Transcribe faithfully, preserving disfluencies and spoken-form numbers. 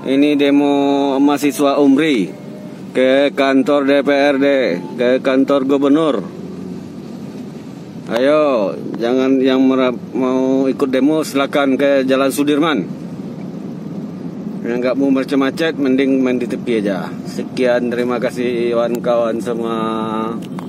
Ini demo mahasiswa UMRI ke kantor D P R D, ke kantor gubernur. Ayo, jangan yang mau ikut demo silakan ke Jalan Sudirman. Yang nggak mau macet-macet, mending main di tepi aja. Sekian, terima kasih kawan-kawan semua.